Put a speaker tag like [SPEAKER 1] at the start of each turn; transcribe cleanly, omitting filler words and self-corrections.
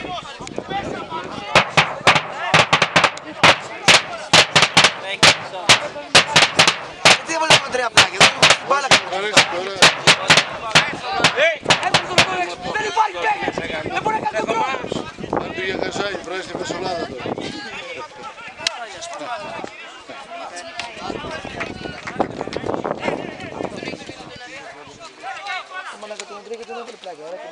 [SPEAKER 1] Δεν βλέπω τρία πλάκια, μπάλα
[SPEAKER 2] Δεν
[SPEAKER 1] υπάρχει παίκτης, δεν μπορεί να κάνει το τρόπο.
[SPEAKER 2] αν πήγε Χασάγη, βράζει τη Μεσολάδα τώρα.
[SPEAKER 1] Το Μονακοτονοτρία και δεν έβαλε πλάκια, ωραία.